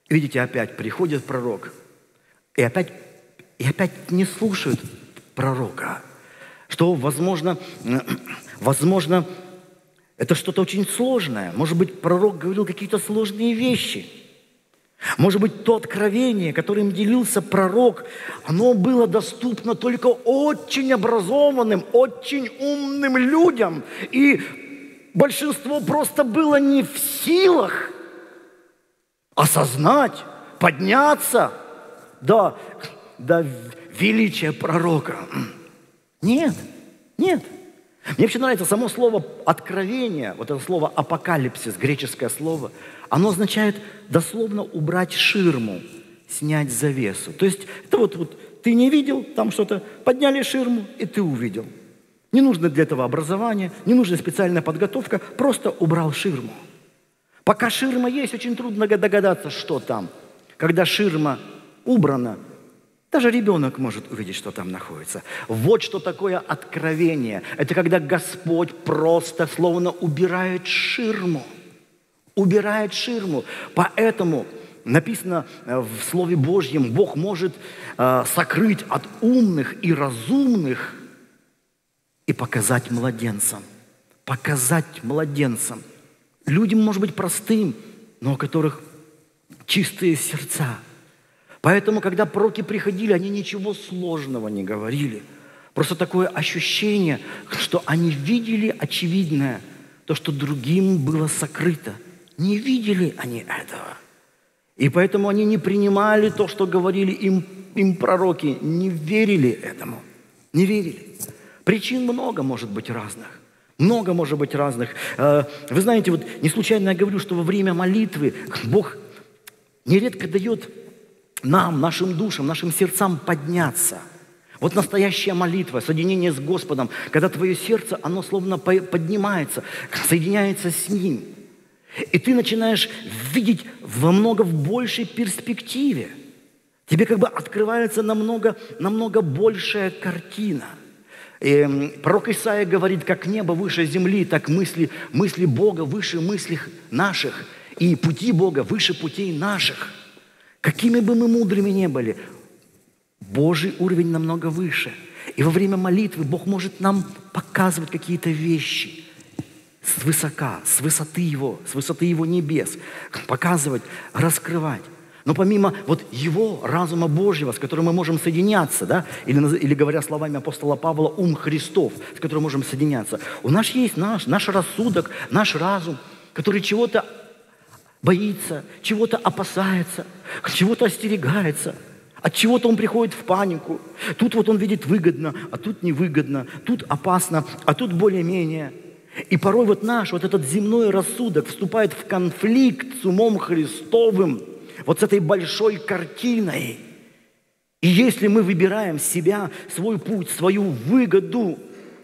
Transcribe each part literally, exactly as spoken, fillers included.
Видите, опять приходит пророк, и опять, и опять не слушают пророка, что, возможно, возможно, это что-то очень сложное. Может быть, пророк говорил какие-то сложные вещи. Может быть, то откровение, которым делился пророк, оно было доступно только очень образованным, очень умным людям. И большинство просто было не в силах осознать, подняться до, до величия пророка. Нет, нет. Мне вообще нравится само слово «откровение», вот это слово «апокалипсис», греческое слово, оно означает дословно убрать ширму, снять завесу. То есть это вот, вот ты не видел там что-то, подняли ширму, и ты увидел. Не нужно для этого образование, не нужна специальная подготовка, просто убрал ширму. Пока ширма есть, очень трудно догадаться, что там. Когда ширма убрана, даже ребенок может увидеть, что там находится. Вот что такое откровение. Это когда Господь просто словно убирает ширму. Убирает ширму. Поэтому написано в Слове Божьем, Бог может э, сокрыть от умных и разумных и показать младенцам. Показать младенцам. Людям, может быть, простым, но у которых чистые сердца. Поэтому, когда пророки приходили, они ничего сложного не говорили. Просто такое ощущение, что они видели очевидное, то, что другим было сокрыто. Не видели они этого. И поэтому они не принимали то, что говорили им, им пророки, не верили этому. Не верили. Причин много может быть разных. Много может быть разных. Вы знаете, вот не случайно я говорю, что во время молитвы Бог нередко дает нам, нашим душам, нашим сердцам подняться. Вот настоящая молитва, соединение с Господом, когда твое сердце, оно словно поднимается, соединяется с Ним. И ты начинаешь видеть во много в большей перспективе. Тебе как бы открывается намного, намного большая картина. И пророк Исаия говорит, как небо выше земли, так мысли, мысли Бога выше мыслей наших, и пути Бога выше путей наших. Какими бы мы мудрыми ни были, Божий уровень намного выше. И во время молитвы Бог может нам показывать какие-то вещи свысока, с высоты Его, с высоты Его небес, показывать, раскрывать. Но помимо вот Его разума Божьего, с которым мы можем соединяться, да, или, или говоря словами апостола Павла, ум Христов, с которым можем соединяться, у нас есть наш, наш рассудок, наш разум, который чего-то боится, чего-то опасается, чего-то остерегается, от чего-то он приходит в панику. Тут вот он видит выгодно, а тут невыгодно, тут опасно, а тут более-менее. И порой вот наш, вот этот земной рассудок вступает в конфликт с умом Христовым, вот с этой большой картиной. И если мы выбираем себя, свой путь, свою выгоду,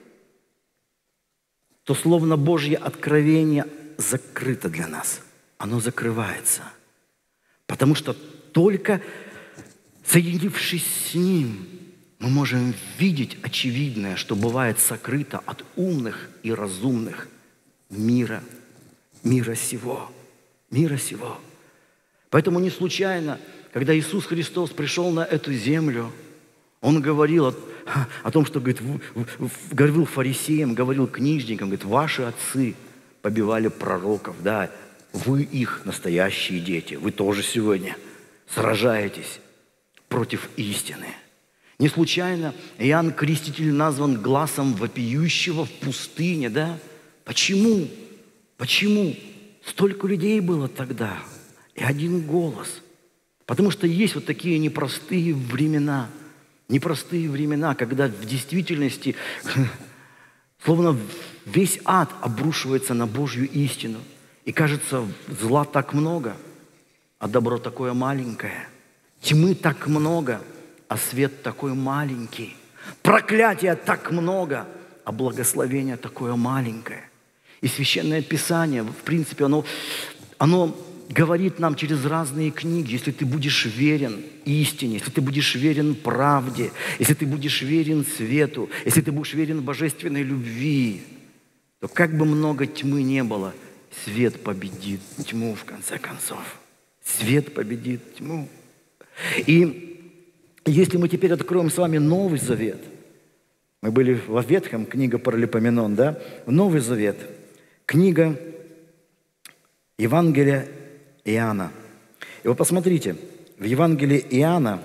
то словно Божье откровение закрыто для нас. Оно закрывается. Потому что только соединившись с Ним, мы можем видеть очевидное, что бывает сокрыто от умных и разумных мира, мира сего, мира сего. Поэтому не случайно, когда Иисус Христос пришел на эту землю, Он говорил о, о том, что говорит, говорил фарисеям, говорил книжникам, говорит, ваши отцы побивали пророков, да, вы их настоящие дети, вы тоже сегодня сражаетесь против истины. Не случайно Иоанн Креститель назван гласом вопиющего в пустыне, да? Почему? Почему? Столько людей было тогда, и один голос. Потому что есть вот такие непростые времена, непростые времена, когда в действительности словно весь ад обрушивается на Божью истину. И кажется, зла так много, а добро такое маленькое. Тьмы так много, а свет такой маленький. Проклятия так много, а благословение такое маленькое. И Священное Писание, в принципе, оно, оно говорит нам через разные книги, если ты будешь верен истине, если ты будешь верен правде, если ты будешь верен свету, если ты будешь верен божественной любви, то как бы много тьмы не было, свет победит тьму в конце концов. Свет победит тьму. И если мы теперь откроем с вами Новый Завет, мы были во Ветхом, книга Паралипоменон, да? Новый Завет, книга Евангелия Иоанна. И вы посмотрите, в Евангелии Иоанна,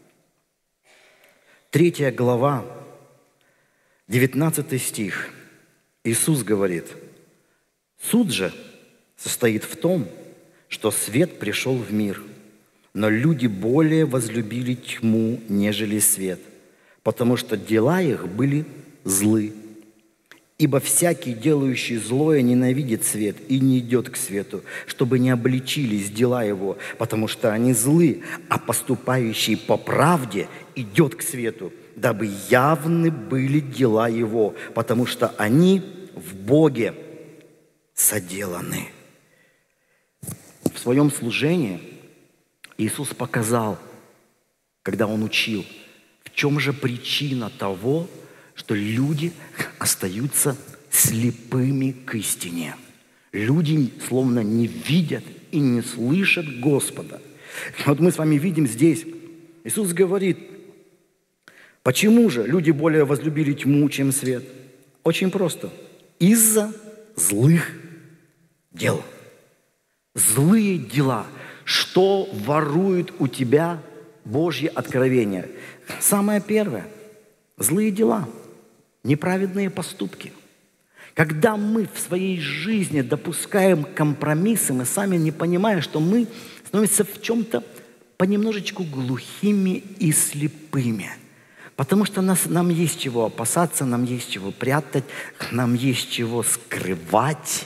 третья глава, девятнадцатый стих, Иисус говорит: «Суд же состоит в том, что свет пришел в мир, но люди более возлюбили тьму, нежели свет, потому что дела их были злы. Ибо всякий, делающий злое, ненавидит свет и не идет к свету, чтобы не обличились дела его, потому что они злы, а поступающий по правде идет к свету, дабы явны были дела его, потому что они в Боге соделаны». В своем служении Иисус показал, когда Он учил, в чем же причина того, что люди остаются слепыми к истине. Люди словно не видят и не слышат Господа. Вот мы с вами видим здесь, Иисус говорит, почему же люди более возлюбили тьму, чем свет? Очень просто. Из-за злых дел. Злые дела. Что ворует у тебя Божье откровение? Самое первое. Злые дела. Неправедные поступки. Когда мы в своей жизни допускаем компромиссы, мы сами не понимаем, что мы становимся в чем-то понемножечку глухими и слепыми. Потому что нас, нам есть чего опасаться, нам есть чего прятать, нам есть чего скрывать.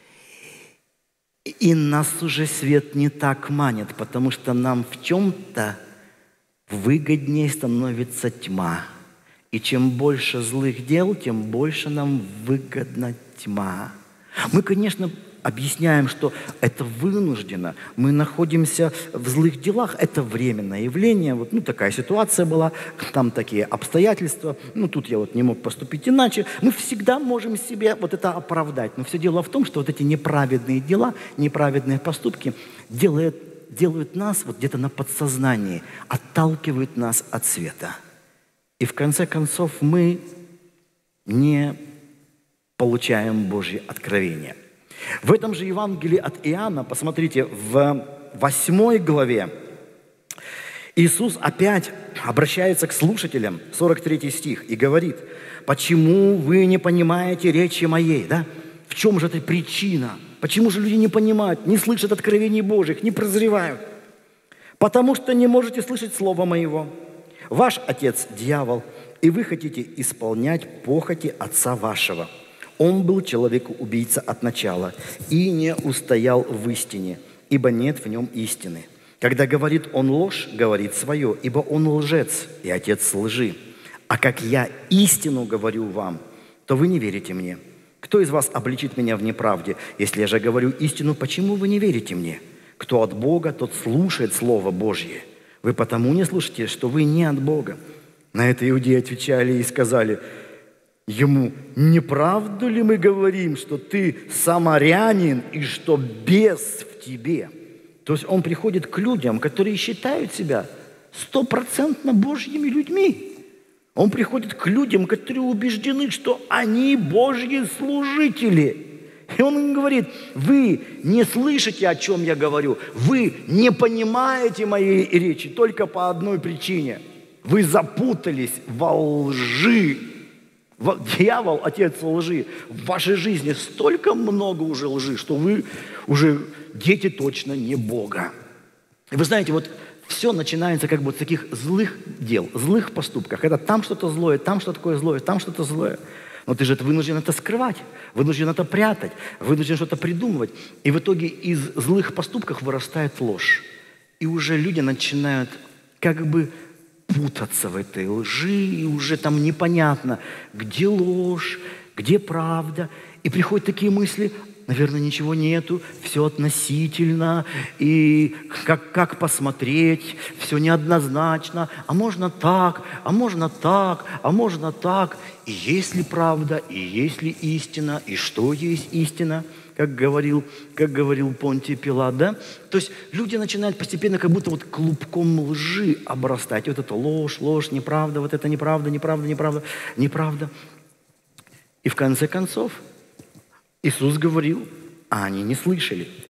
И нас уже свет не так манит, потому что нам в чем-то выгоднее становится тьма. И чем больше злых дел, тем больше нам выгодна тьма. Мы, конечно, объясняем, что это вынуждено. Мы находимся в злых делах. Это временное явление. Вот, ну, такая ситуация была, там такие обстоятельства. Ну, тут я вот не мог поступить иначе. Мы всегда можем себе вот это оправдать. Но все дело в том, что вот эти неправедные дела, неправедные поступки делают, делают нас вот где-то на подсознании, отталкивают нас от света. И в конце концов мы не получаем Божье откровение. В этом же Евангелии от Иоанна, посмотрите, в восьмой главе Иисус опять обращается к слушателям, сорок третий стих, и говорит: «Почему вы не понимаете речи моей?» Да? В чем же эта причина? Почему же люди не понимают, не слышат откровений Божьих, не прозревают? «Потому что не можете слышать слова моего. Ваш отец – дьявол, и вы хотите исполнять похоти отца вашего. Он был человек-убийца от начала и не устоял в истине, ибо нет в нем истины. Когда говорит он ложь, говорит свое, ибо он лжец и отец лжи. А как я истину говорю вам, то вы не верите мне. Кто из вас обличит меня в неправде? Если я же говорю истину, почему вы не верите мне? Кто от Бога, тот слушает Слово Божье. Вы потому не слушаете, что вы не от Бога». На это иудеи отвечали и сказали ему: «Не правду ли мы говорим, что ты самарянин и что бес в тебе?» То есть он приходит к людям, которые считают себя стопроцентно Божьими людьми. Он приходит к людям, которые убеждены, что они Божьи служители. И он им говорит: вы не слышите, о чем я говорю, вы не понимаете моей речи только по одной причине. Вы запутались во лжи. Дьявол, отец лжи. В вашей жизни столько много уже лжи, что вы уже дети точно не Бога. И вы знаете, вот все начинается как бы с таких злых дел, злых поступков. Когда там что-то злое, там что-то такое злое, там что-то злое. Но ты же вынужден это скрывать, вынужден это прятать, вынужден что-то придумывать. И в итоге из злых поступков вырастает ложь. И уже люди начинают как бы путаться в этой лжи, и уже там непонятно, где ложь, где правда. И приходят такие мысли: наверное, ничего нету, все относительно, и как, как посмотреть, все неоднозначно, а можно так, а можно так, а можно так. И есть ли правда, и есть ли истина, и что есть истина? как говорил, как говорил Понтий Пилат, да? То есть люди начинают постепенно как будто вот клубком лжи обрастать. Вот это ложь, ложь, неправда, вот это неправда, неправда, неправда, неправда. И в конце концов Иисус говорил, а они не слышали.